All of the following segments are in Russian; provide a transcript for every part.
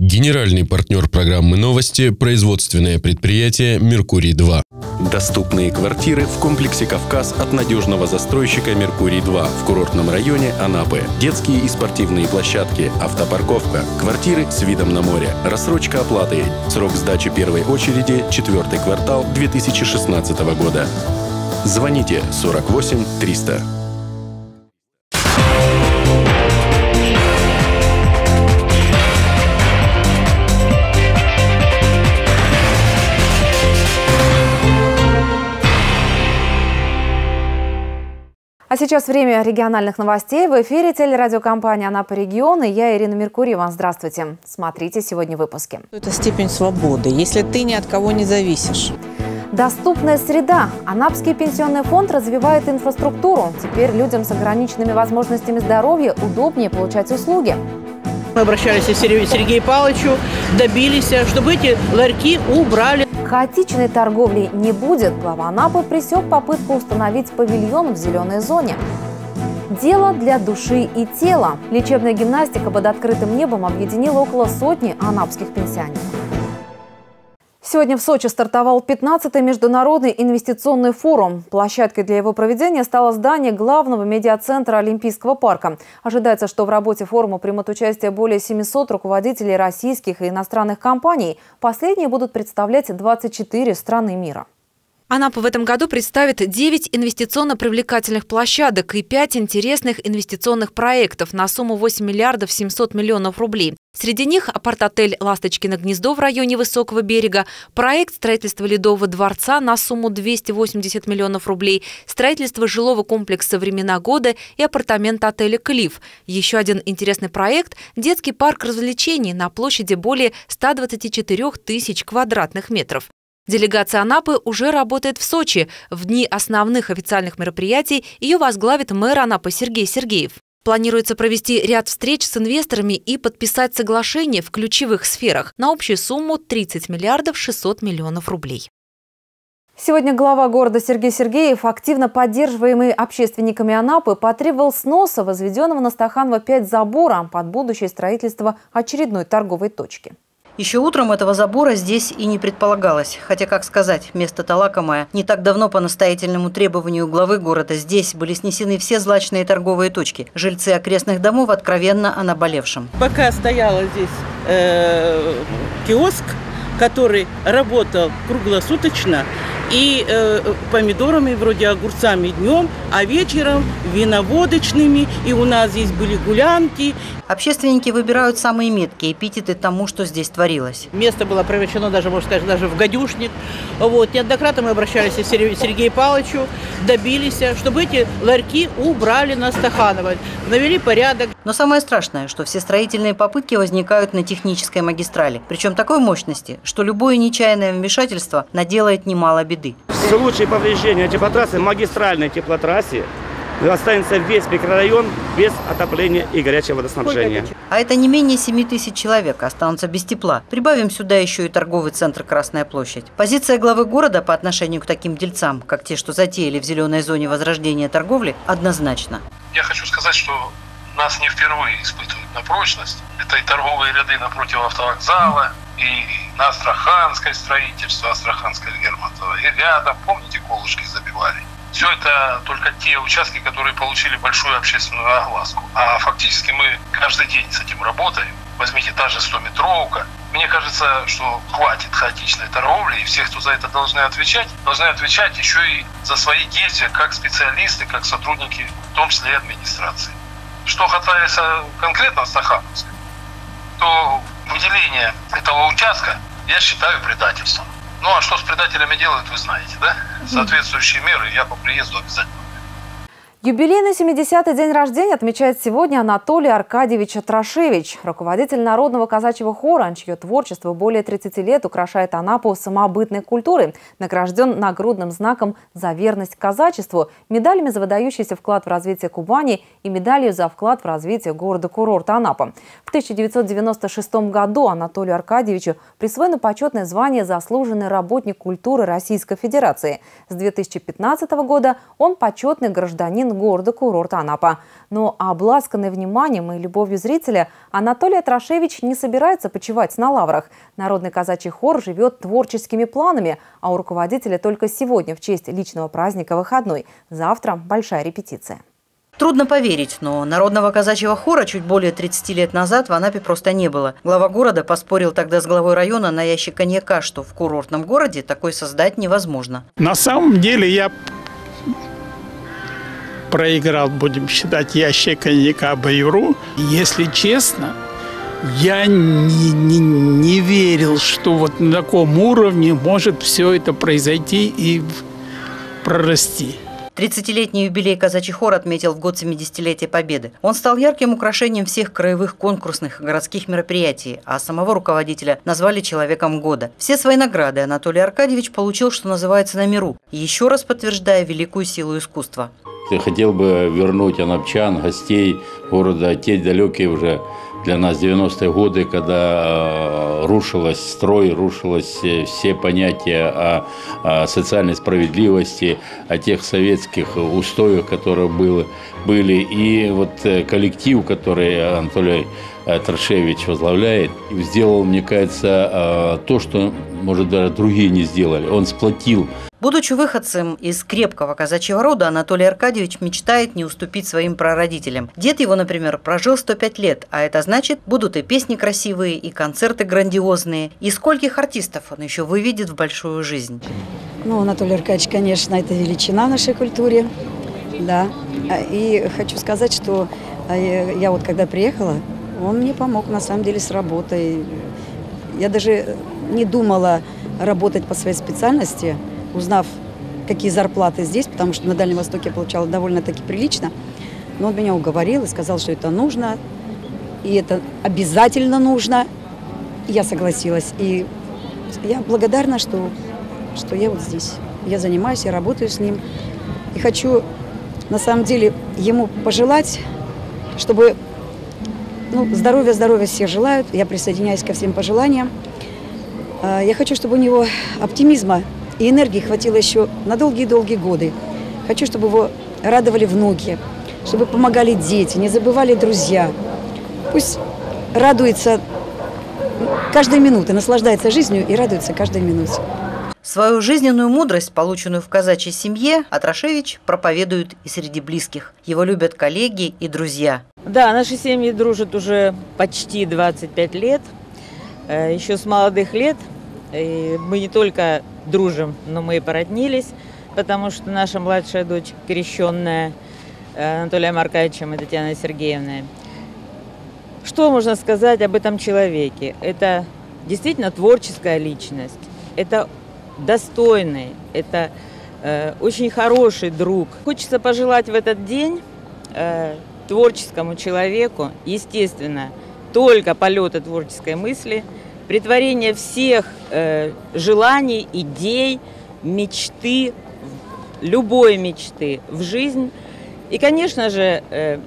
Генеральный партнер программы «Новости» – производственное предприятие «Меркурий-2». Доступные квартиры в комплексе «Кавказ» от надежного застройщика «Меркурий-2» в курортном районе Анапы. Детские и спортивные площадки, автопарковка, квартиры с видом на море, рассрочка оплаты. Срок сдачи первой очереди – 4-й квартал 2016 года. Звоните 48 300. А сейчас время региональных новостей. В эфире телерадиокомпания «Анапа Регион» и я, Ирина Меркурьева. Здравствуйте. Смотрите сегодня в выпуске. Это степень свободы, если ты ни от кого не зависишь. Доступная среда. Анапский пенсионный фонд развивает инфраструктуру. Теперь людям с ограниченными возможностями здоровья удобнее получать услуги. Мы обращались к Сергею Павловичу, добились, чтобы эти ларьки убрали. Хаотичной торговли не будет. Глава Анапы пресек попытку установить павильон в зеленой зоне. Дело для души и тела. Лечебная гимнастика под открытым небом объединила около сотни анапских пенсионеров. Сегодня в Сочи стартовал 15-й международный инвестиционный форум. Площадкой для его проведения стало здание главного медиацентра Олимпийского парка. Ожидается, что в работе форума примут участие более 700 руководителей российских и иностранных компаний. Последние будут представлять 24 страны мира. Анапа в этом году представит 9 инвестиционно-привлекательных площадок и 5 интересных инвестиционных проектов на сумму 8 миллиардов 700 миллионов рублей. Среди них апарт-отель «Ласточкино гнездо» в районе Высокого берега, проект строительства Ледового дворца на сумму 280 миллионов рублей, строительство жилого комплекса «Времена года» и апартамент отеля «Клифф». Еще один интересный проект – детский парк развлечений на площади более 124 тысяч квадратных метров. Делегация Анапы уже работает в Сочи. В дни основных официальных мероприятий ее возглавит мэр Анапы Сергей Сергеев. Планируется провести ряд встреч с инвесторами и подписать соглашения в ключевых сферах на общую сумму 30 миллиардов 600 миллионов рублей. Сегодня глава города Сергей Сергеев, активно поддерживаемый общественниками Анапы, потребовал сноса возведенного на Стаханова 5 забора под будущее строительство очередной торговой точки. Еще утром этого забора здесь и не предполагалось. Хотя, как сказать, место-то лакомое. Не так давно по настоятельному требованию главы города здесь были снесены все злачные торговые точки. Жильцы окрестных домов откровенно о наболевшем. Пока стоял здесь киоск, который работал круглосуточно, и помидорами, вроде огурцами днем, а вечером виноводочными. И у нас здесь были гулянки. Общественники выбирают самые меткие эпитеты тому, что здесь творилось. Место было превращено даже, можно сказать, даже в гадюшник. Вот. Неоднократно мы обращались к Сергею Павловичу, добились, чтобы эти ларьки убрали на Стаханова, навели порядок. Но самое страшное, что все строительные попытки возникают на технической магистрали. Причем такой мощности, что любое нечаянное вмешательство наделает немало беды. В случае повреждения теплотрассы, магистральной теплотрассе, останется весь микрорайон без отопления и горячего водоснабжения. А это не менее 7 тысяч человек останутся без тепла. Прибавим сюда еще и торговый центр «Красная площадь». Позиция главы города по отношению к таким дельцам, как те, что затеяли в зеленой зоне возрождения торговли, однозначна. Я хочу сказать, что нас не впервые испытывают на прочность. Это и торговые ряды напротив автовокзала, и на Астраханское строительство, Астраханское Лермонтово, и рядом, помните, колышки забивали. Все это только те участки, которые получили большую общественную огласку. А фактически мы каждый день с этим работаем. Возьмите та же 100-метровка. Мне кажется, что хватит хаотичной торговли, и все, кто за это должны отвечать еще и за свои действия как специалисты, как сотрудники, в том числе и администрации. Что касается конкретно Стахановска, то выделение этого участка я считаю предательством. Ну а что с предателями делают, вы знаете, да? Соответствующие меры я по приезду обязательно. Юбилейный 70-й день рождения отмечает сегодня Анатолий Аркадьевич Атрашевич, руководитель народного казачьего хора, чье творчество более 30 лет украшает Анапу самобытной культурой, награжден нагрудным знаком «За верность казачеству», медалями за выдающийся вклад в развитие Кубани и медалью за вклад в развитие города-курорта Анапа. В 1996 году Анатолию Аркадьевичу присвоено почетное звание «Заслуженный работник культуры Российской Федерации». С 2015 года он почетный гражданин район города-курорта Анапа. Но обласканный вниманием и любовью зрителя Анатолий Атрашевич не собирается почивать на лаврах. Народный казачий хор живет творческими планами, а у руководителя только сегодня в честь личного праздника выходной. Завтра большая репетиция. Трудно поверить, но народного казачьего хора чуть более 30 лет назад в Анапе просто не было. Глава города поспорил тогда с главой района на ящик коньяка, что в курортном городе такой создать невозможно. На самом деле я проиграл, будем считать, ящик коньяка Байру. Если честно, я не верил, что вот на таком уровне может все это произойти и прорасти. 30-летний юбилей казачий хор отметил в год 70-летия Победы. Он стал ярким украшением всех краевых конкурсных городских мероприятий, а самого руководителя назвали человеком года. Все свои награды Анатолий Аркадьевич получил, что называется, на миру, еще раз подтверждая великую силу искусства. Я хотел бы вернуть анапчан, гостей города, те далекие уже для нас 90-е годы, когда рушилось строй, рушилось все понятия о социальной справедливости, о тех советских устоях, которые были. И вот коллектив, который Анатолий Атрашевич возглавляет, сделал, мне кажется, то, что, может, даже другие не сделали. Он сплотил. Будучи выходцем из крепкого казачьего рода, Анатолий Аркадьевич мечтает не уступить своим прародителям. Дед его, например, прожил 105 лет, а это значит, будут и песни красивые, и концерты грандиозные. И скольких артистов он еще выведет в большую жизнь. Ну, Анатолий Аркадьевич, конечно, это величина в нашей культуре, да. И хочу сказать, что я вот когда приехала, он мне помог, на самом деле, с работой. Я даже не думала работать по своей специальности, узнав, какие зарплаты здесь, потому что на Дальнем Востоке я получала довольно-таки прилично. Но он меня уговорил и сказал, что это нужно, и это обязательно нужно. И я согласилась. И я благодарна, что я вот здесь. Я занимаюсь, я работаю с ним. И хочу, на самом деле, ему пожелать, чтобы... здоровья все желают. Я присоединяюсь ко всем пожеланиям. Я хочу, чтобы у него оптимизма и энергии хватило еще на долгие-долгие годы. Хочу, чтобы его радовали внуки, чтобы помогали дети, не забывали друзья. Пусть радуется каждой минутой, наслаждается жизнью и радуется каждой минуте. Свою жизненную мудрость, полученную в казачьей семье, Атрашевич проповедует и среди близких. Его любят коллеги и друзья. Да, наши семьи дружат уже почти 25 лет. Еще с молодых лет. И мы не только дружим, но мы и породнились, потому что наша младшая дочь, крещенная Анатолием Аркадьевичем и Татьяной Сергеевной. Что можно сказать об этом человеке? Это действительно творческая личность, это достойный, это очень хороший друг. Хочется пожелать в этот день творческому человеку, естественно, только полета творческой мысли, претворение всех желаний, идей, мечты, любой мечты в жизнь. И, конечно же,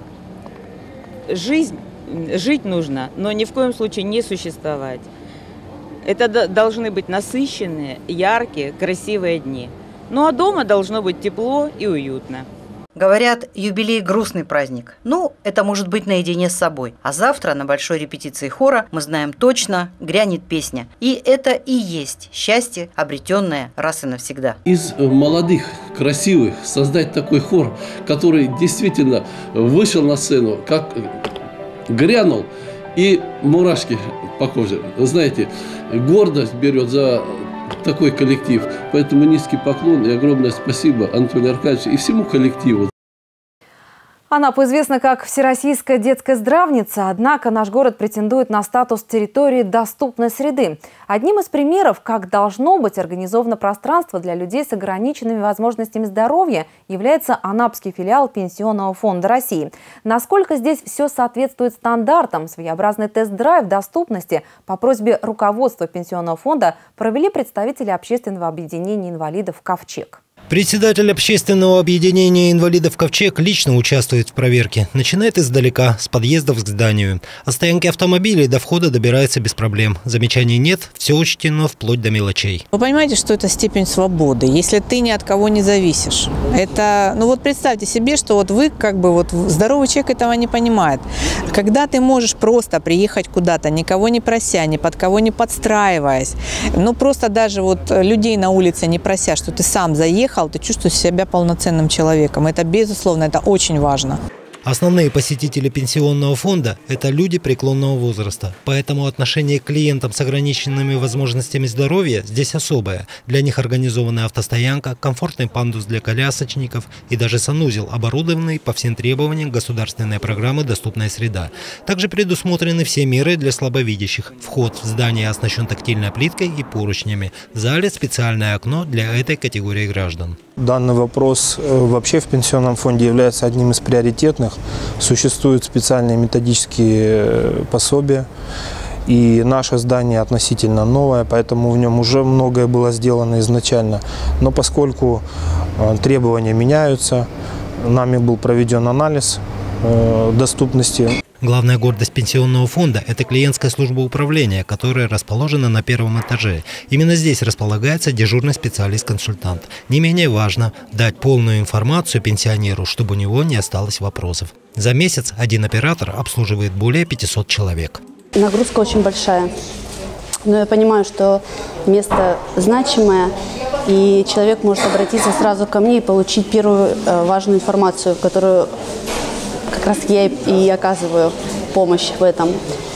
жить нужно, но ни в коем случае не существовать. Это должны быть насыщенные, яркие, красивые дни. Ну а дома должно быть тепло и уютно. Говорят, юбилей – грустный праздник. Ну, это может быть наедине с собой. А завтра на большой репетиции хора, мы знаем точно, грянет песня. И это и есть счастье, обретенное раз и навсегда. Из молодых, красивых создать такой хор, который действительно вышел на сцену, как грянул, и мурашки по коже. Знаете, гордость берет за такой коллектив. Поэтому низкий поклон и огромное спасибо Анатолию Аркадьевичу и всему коллективу. Анапа известна как всероссийская детская здравница, однако наш город претендует на статус территории доступной среды. Одним из примеров, как должно быть организовано пространство для людей с ограниченными возможностями здоровья, является анапский филиал Пенсионного фонда России. Насколько здесь все соответствует стандартам, своеобразный тест-драйв доступности по просьбе руководства Пенсионного фонда провели представители общественного объединения инвалидов «Ковчег». Председатель общественного объединения инвалидов «Ковчег» лично участвует в проверке. Начинает издалека, с подъездов к зданию. От стоянки автомобилей до входа добирается без проблем. Замечаний нет, все учтено вплоть до мелочей. Вы понимаете, что это степень свободы, если ты ни от кого не зависишь. Это, ну вот представьте себе, что вот вы, как бы вот здоровый человек этого не понимает. Когда ты можешь просто приехать куда-то, никого не прося, ни под кого не подстраиваясь, ну просто даже вот людей на улице не прося, что ты сам заехал, ты чувствуешь себя полноценным человеком. Это, безусловно, это очень важно. Основные посетители пенсионного фонда – это люди преклонного возраста. Поэтому отношение к клиентам с ограниченными возможностями здоровья здесь особое. Для них организована автостоянка, комфортный пандус для колясочников и даже санузел, оборудованный по всем требованиям государственной программы «Доступная среда». Также предусмотрены все меры для слабовидящих. Вход в здание оснащен тактильной плиткой и поручнями. В зале специальное окно для этой категории граждан. Данный вопрос вообще в пенсионном фонде является одним из приоритетных. Существуют специальные методические пособия. И наше здание относительно новое, поэтому в нем уже многое было сделано изначально. Но поскольку требования меняются, нами был проведен анализ доступности. Главная гордость пенсионного фонда – это клиентская служба управления, которая расположена на первом этаже. Именно здесь располагается дежурный специалист-консультант. Не менее важно – дать полную информацию пенсионеру, чтобы у него не осталось вопросов. За месяц один оператор обслуживает более 500 человек. Нагрузка очень большая, но я понимаю, что место значимое, и человек может обратиться сразу ко мне и получить первую важную информацию, которую как раз я и оказываю помощь в этом.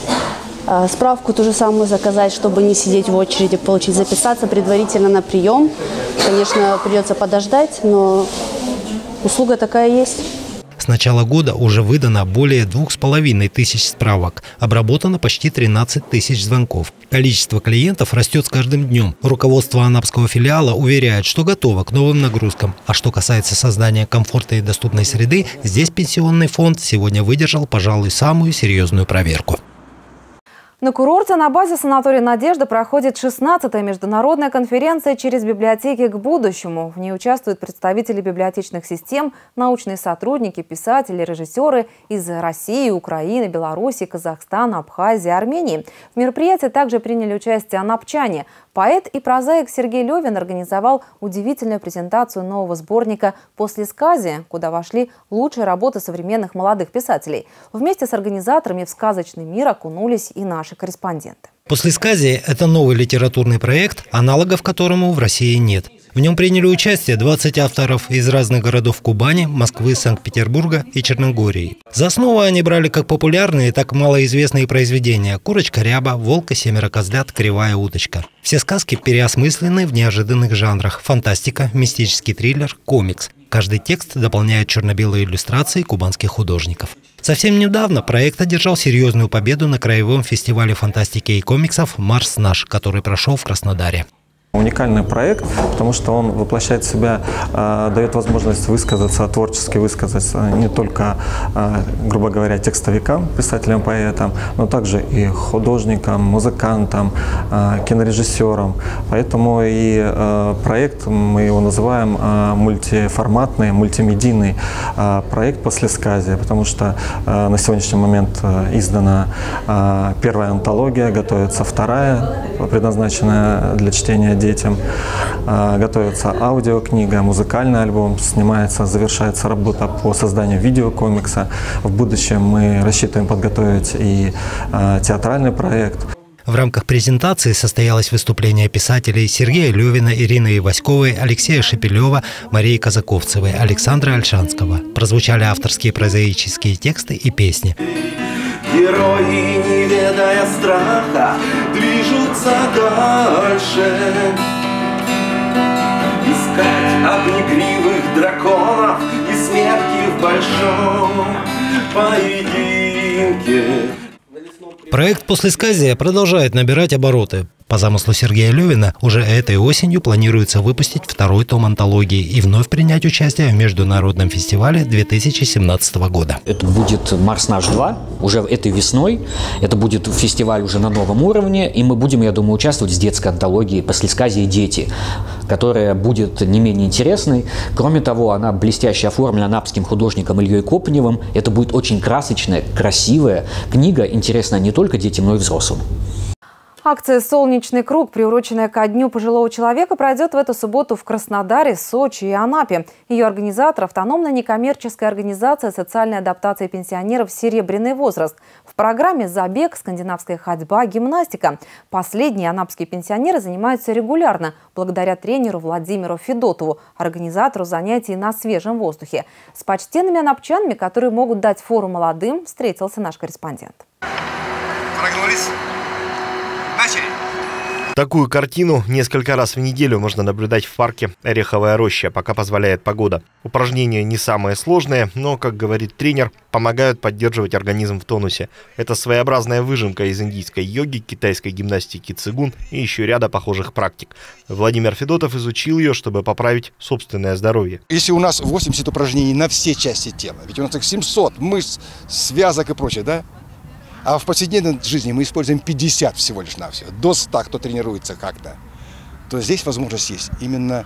Справку ту же самую заказать, чтобы не сидеть в очереди, получить, записаться предварительно на прием. Конечно, придется подождать, но услуга такая есть. С начала года уже выдано более 2500 справок, обработано почти 13 тысяч звонков. Количество клиентов растет с каждым днем. Руководство анапского филиала уверяет, что готово к новым нагрузкам. А что касается создания комфортной и доступной среды, здесь пенсионный фонд сегодня выдержал, пожалуй, самую серьезную проверку. На курорте на базе санатория «Надежда» проходит 16-я международная конференция «Через библиотеки к будущему». В ней участвуют представители библиотечных систем, научные сотрудники, писатели, режиссеры из России, Украины, Беларуси, Казахстана, Абхазии, Армении. В мероприятии также приняли участие анапчане. Поэт и прозаик Сергей Левин организовал удивительную презентацию нового сборника «Послесказие», куда вошли лучшие работы современных молодых писателей. Вместе с организаторами в сказочный мир окунулись и наши корреспонденты. «Послесказие» – это новый литературный проект, аналогов которому в России нет. В нем приняли участие 20 авторов из разных городов Кубани, Москвы, Санкт-Петербурга и Черногории. За основу они брали как популярные, так и малоизвестные произведения «Курочка Ряба», «Волк и 7 козлят», «Кривая уточка». Все сказки переосмыслены в неожиданных жанрах – фантастика, мистический триллер, комикс. Каждый текст дополняет черно-белые иллюстрации кубанских художников. Совсем недавно проект одержал серьезную победу на краевом фестивале фантастики и комиксов «Марс наш», который прошел в Краснодаре. Уникальный проект, потому что он воплощает в себя, дает возможность высказаться, творчески высказаться не только, грубо говоря, текстовикам, писателям, поэтам, но также и художникам, музыкантам, кинорежиссерам. Поэтому и проект, мы его называем мультиформатный, мультимедийный проект «Послесказие», потому что на сегодняшний момент издана первая антология, готовится вторая, предназначенная для чтения детям. Готовится аудиокнига, музыкальный альбом, снимается, завершается работа по созданию видеокомикса. В будущем мы рассчитываем подготовить и театральный проект. В рамках презентации состоялось выступление писателей Сергея Левина, Ирины Иваськовой, Алексея Шепелева, Марии Казаковцевой, Александра Альшанского. Прозвучали авторские прозаические тексты и песни. Герои, не ведая страха, движутся дальше. Искать огнегривых драконов и смерти в большом поединке. Проект «Послесказие» продолжает набирать обороты. По замыслу Сергея Левина, уже этой осенью планируется выпустить второй том антологии и вновь принять участие в международном фестивале 2017 года. Это будет «Марс наш 2» уже этой весной. Это будет фестиваль уже на новом уровне. И мы будем, я думаю, участвовать в детской антологии «Послесказие дети», которая будет не менее интересной. Кроме того, она блестяще оформлена анапским художником Ильей Копаневым. Это будет очень красочная, красивая книга, интересная не только детям, но и взрослым. Акция «Солнечный круг», приуроченная ко Дню пожилого человека, пройдет в эту субботу в Краснодаре, Сочи и Анапе. Ее организатор – автономная некоммерческая организация социальной адаптации пенсионеров «Серебряный возраст». В программе забег, скандинавская ходьба, гимнастика. Последние анапские пенсионеры занимаются регулярно, благодаря тренеру Владимиру Федотову, организатору занятий на свежем воздухе. С почтенными анапчанами, которые могут дать фору молодым, встретился наш корреспондент. Прогнулись. Начали. Такую картину несколько раз в неделю можно наблюдать в парке «Ореховая роща», пока позволяет погода. Упражнения не самые сложные, но, как говорит тренер, помогают поддерживать организм в тонусе. Это своеобразная выжимка из индийской йоги, китайской гимнастики цигун и еще ряда похожих практик. Владимир Федотов изучил ее, чтобы поправить собственное здоровье. Если у нас 80 упражнений на все части тела, ведь у нас их 700 мышц, связок и прочее, да? А в повседневной жизни мы используем 50 всего лишь навсего, до 100, кто тренируется как-то. То здесь возможность есть именно,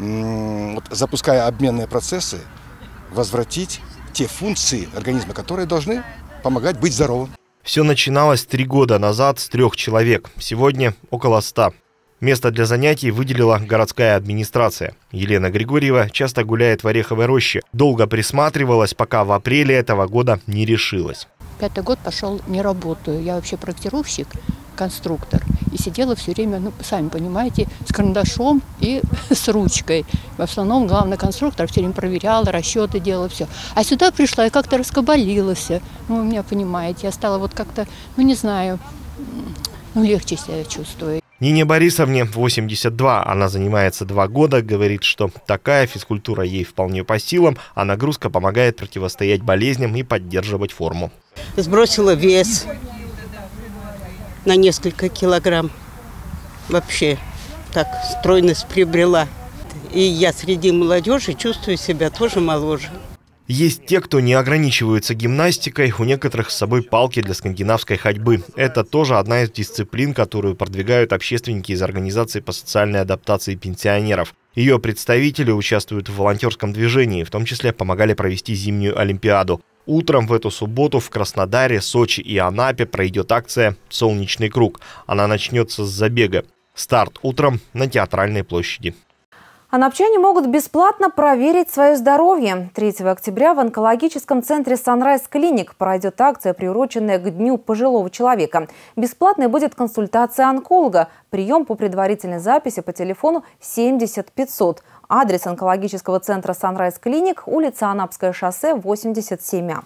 запуская обменные процессы, возвратить те функции организма, которые должны помогать быть здоровым. Все начиналось 3 года назад с 3 человек, сегодня около 100. Место для занятий выделила городская администрация. Елена Григорьева часто гуляет в Ореховой роще, долго присматривалась, пока в апреле этого года не решилась. 5-й год пошел, не работаю. Я вообще проектировщик, конструктор. И сидела все время, сами понимаете, с карандашом и с ручкой. В основном главный конструктор все время проверяла, расчеты делала, все. А сюда пришла и как-то раскабалилась. Вы меня понимаете, я стала вот как-то, не знаю, легче себя чувствую. Нине Борисовне 82, она занимается 2 года, говорит, что такая физкультура ей вполне по силам, а нагрузка помогает противостоять болезням и поддерживать форму. Сбросила вес на несколько килограмм, вообще так стройность приобрела. И я среди молодежи чувствую себя тоже моложе. Есть те, кто не ограничиваются гимнастикой, у некоторых с собой палки для скандинавской ходьбы. Это тоже одна из дисциплин, которую продвигают общественники из организации по социальной адаптации пенсионеров. Ее представители участвуют в волонтерском движении, в том числе помогали провести зимнюю олимпиаду. Утром в эту субботу в Краснодаре, Сочи и Анапе пройдет акция «Солнечный круг». Она начнется с забега. Старт утром на Театральной площади. Анапчане могут бесплатно проверить свое здоровье. 3 октября в онкологическом центре Sunrise Clinic пройдет акция, приуроченная к Дню пожилого человека. Бесплатной будет консультация онколога. Прием по предварительной записи по телефону 70 500. Адрес онкологического центра Sunrise Clinic – улица Анапское шоссе, 87А.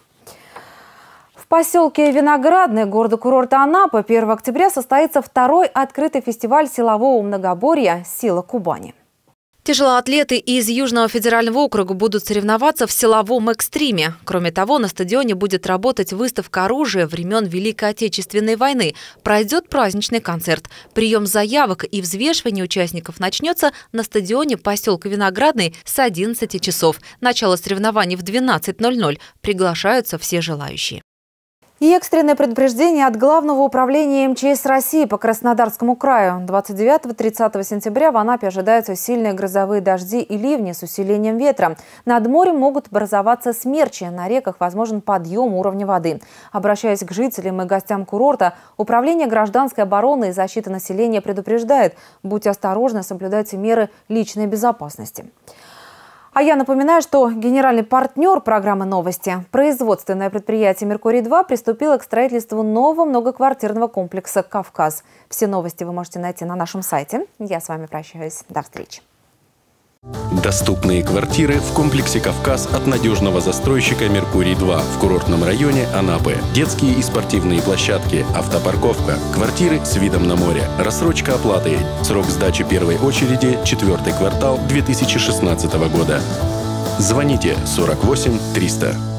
В поселке Виноградное города-курорта Анапы 1 октября состоится 2-й открытый фестиваль силового многоборья «Сила Кубани». Тяжелоатлеты из Южного федерального округа будут соревноваться в силовом экстриме. Кроме того, на стадионе будет работать выставка оружия времен Великой Отечественной войны. Пройдет праздничный концерт. Прием заявок и взвешивание участников начнется на стадионе поселка Виноградный с 11 часов. Начало соревнований в 12:00. Приглашаются все желающие. И экстренное предупреждение от Главного управления МЧС России по Краснодарскому краю. 29-30 сентября в Анапе ожидаются сильные грозовые дожди и ливни с усилением ветра. Над морем могут образоваться смерчи. На реках возможен подъем уровня воды. Обращаясь к жителям и гостям курорта, Управление гражданской обороны и защиты населения предупреждает: будьте осторожны, соблюдайте меры личной безопасности. А я напоминаю, что генеральный партнер программы «Новости» – производственное предприятие «Меркурий-2» приступило к строительству нового многоквартирного комплекса «Кавказ». Все новости вы можете найти на нашем сайте. Я с вами прощаюсь. До встречи. Доступные квартиры в комплексе «Кавказ» от надежного застройщика «Меркурий-2» в курортном районе Анапы. Детские и спортивные площадки, автопарковка, квартиры с видом на море, рассрочка оплаты. Срок сдачи первой очереди – 4-й квартал 2016 года. Звоните 48 300.